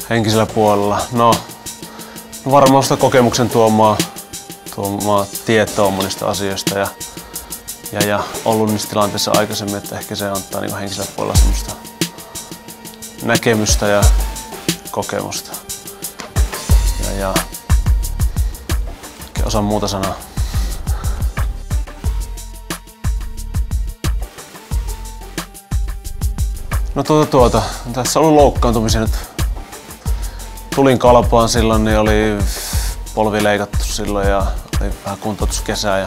Henkisellä puolella. No, varmaan sitä kokemuksen tuomaa tietoa monista asioista ja ollut niissä tilanteissa aikaisemmin, että ehkä se antaa niin henkisellä puolella semmoista näkemystä ja kokemusta. Ja osaan muuta sanaa. No tässä on ollut loukkaantumisia nyt. Tulin Kalpaan silloin, niin oli polvi leikattu silloin ja oli vähän kuntoutuskesää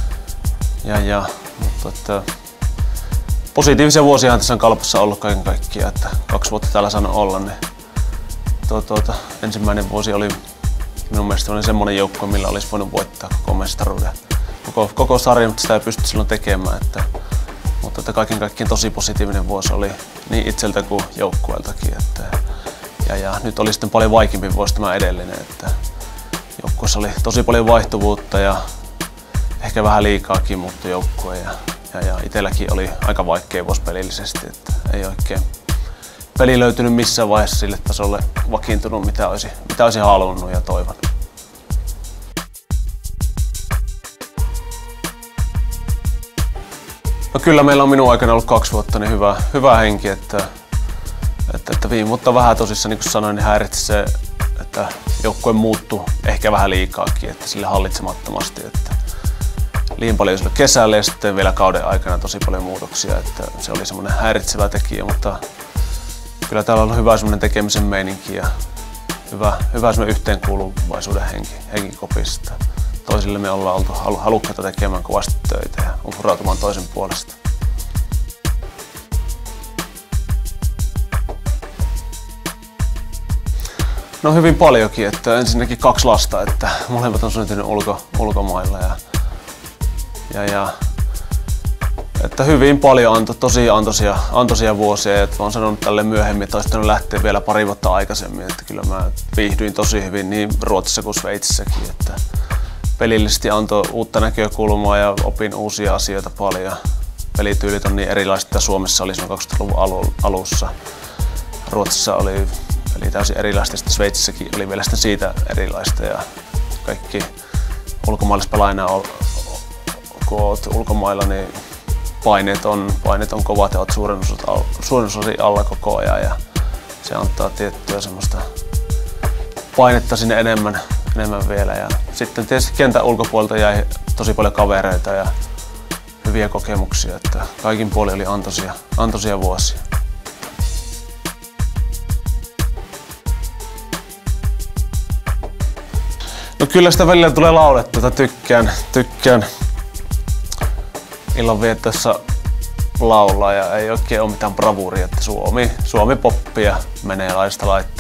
mutta että positiivisia vuosia tässä on Kalpassa ollut kaiken kaikkiaan, että 2 vuotta täällä saanut olla, niin ensimmäinen vuosi oli minun mielestä semmoinen joukko, millä olisi voinut voittaa koko mestaruuden. Koko sarja, mutta sitä ei pysty silloin tekemään. Mutta että kaiken kaikkiaan tosi positiivinen vuosi oli niin itseltä kuin joukkueeltakin. Ja nyt oli sitten paljon vaikeampi vuosi tämä edellinen. Että joukkueessa oli tosi paljon vaihtuvuutta ja ehkä vähän liikaakin muuttui joukkue. Ja itselläkin oli aika vaikea vuosi pelillisesti. Että ei oikein peli löytynyt missään vaiheessa sille tasolle vakiintunut, mitä olisi halunnut ja toivonut. No kyllä meillä on minun aikana ollut 2 vuotta niin hyvä henki, että viime vuotta vähän tosissaan, niin kuin sanoin, niin häiritsi se, että joukkue muuttui ehkä vähän liikaakin, että sille hallitsemattomasti. Että liian paljon sillä kesällä ja sitten vielä kauden aikana tosi paljon muutoksia, että se oli semmoinen häiritsevä tekijä, mutta kyllä täällä on ollut hyvä semmoinen tekemisen meininki ja hyvä semmoinen yhteenkuuluvaisuuden henki kopista. Toisille me ollaan oltu halukkaita tekemään kovasti töitä ja uhrautumaan toisen puolesta. No hyvin paljonkin, että ensinnäkin 2 lasta, että molemmat on syntynyt ulkomailla ja että hyvin paljon antoi tosi antoisia vuosia, että olen sanonut tälle myöhemmin, että olisi lähteä vielä 2 vuotta aikaisemmin, että kyllä mä viihdyin tosi hyvin niin Ruotsissa kuin Sveitsissäkin, että pelillisesti antoi uutta näkökulmaa ja opin uusia asioita paljon. Pelityylit on niin erilaiset, että Suomessa oli 2000-luvun alussa. Ruotsissa oli peli täysin erilaista, sitten Sveitsissäkin oli vielä siitä erilaista ja kaikki ulkomaalaispelaajina, kun olet ulkomailla, niin paineet on kovat ja olet suurin osa alla koko ajan ja se antaa tiettyä semmoista painetta sinne enemmän vielä. Ja sitten tietysti kentän ulkopuolelta jäi tosi paljon kavereita ja hyviä kokemuksia, että kaikin puolin oli antoisia vuosia. No kyllä sitä välillä tulee laulettua, että tykkään illanviettossa laulaa ja ei oikein ole mitään bravuuria, että Suomi poppia menee laista laittaa.